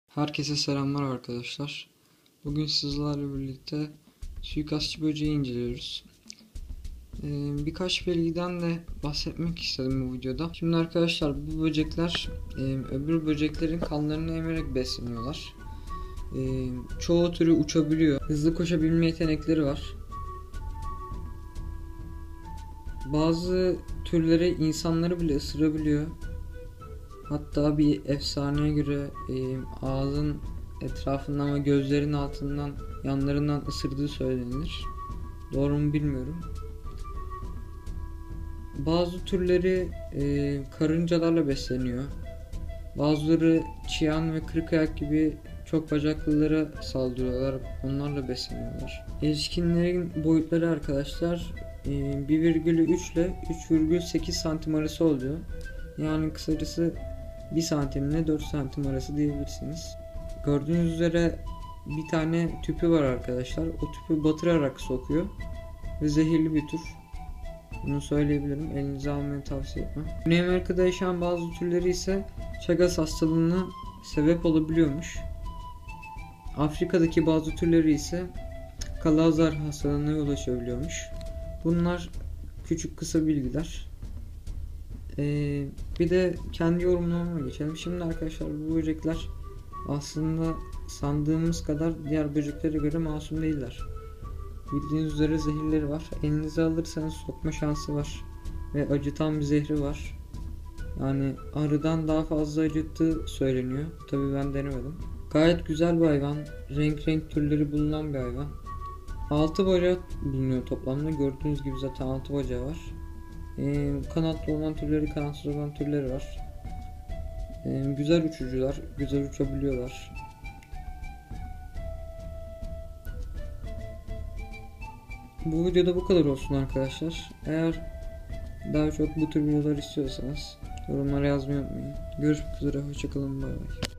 Herkese selamlar arkadaşlar. Bugün sizlerle birlikte suikastçı böceği inceliyoruz. Birkaç bilgiden de bahsetmek istedim bu videoda. Şimdi arkadaşlar bu böcekler öbür böceklerin kanlarını emerek besleniyorlar. Çoğu türü uçabiliyor. Hızlı koşabilme yetenekleri var. Bazı türleri insanları bile ısırabiliyor. Hatta bir efsaneye göre ağzın etrafından ve gözlerin altından, yanlarından ısırdığı söylenir. Doğru mu bilmiyorum. Bazı türleri karıncalarla besleniyor. Bazıları çiyan ve kırkayak gibi çok bacaklılara saldırıyorlar. Onlarla besleniyorlar. Erişkinlerin boyutları arkadaşlar 1,3 ile 3,8 santim arası oluyor. Yani kısacası 1 santim ile 4 santim arası diyebilirsiniz. Gördüğünüz üzere bir tane tüpü var arkadaşlar. O tüpü batırarak sokuyor. Ve zehirli bir tür. Bunu söyleyebilirim. Elinize almayı tavsiye etmem. Güney Amerika'da yaşayan bazı türleri ise Chagas hastalığına sebep olabiliyormuş. Afrika'daki bazı türleri ise Kala-Azar hastalığına yol açabiliyormuş. Bunlar küçük kısa bilgiler. Bir de kendi yorumlamama geçelim. Şimdi arkadaşlar bu böcekler aslında sandığımız kadar diğer böceklere göre masum değiller. Bildiğiniz üzere zehirleri var. Elinize alırsanız sokma şansı var. Ve acıtan bir zehri var. Yani arıdan daha fazla acıttığı söyleniyor. Tabii ben denemedim. Gayet güzel bir hayvan. Renk renk türleri bulunan bir hayvan. 6 bacağı bulunuyor toplamda. Gördüğünüz gibi zaten 6 bacağı var. Kanatlı olan türleri, kanatsız olan türleri var. Güzel uçucular, güzel uçabiliyorlar. Bu videoda bu kadar olsun arkadaşlar. Eğer daha çok bu tür videolar istiyorsanız yorumlara yazmayı unutmayın. Görüşmek üzere, hoşçakalın, bay bay.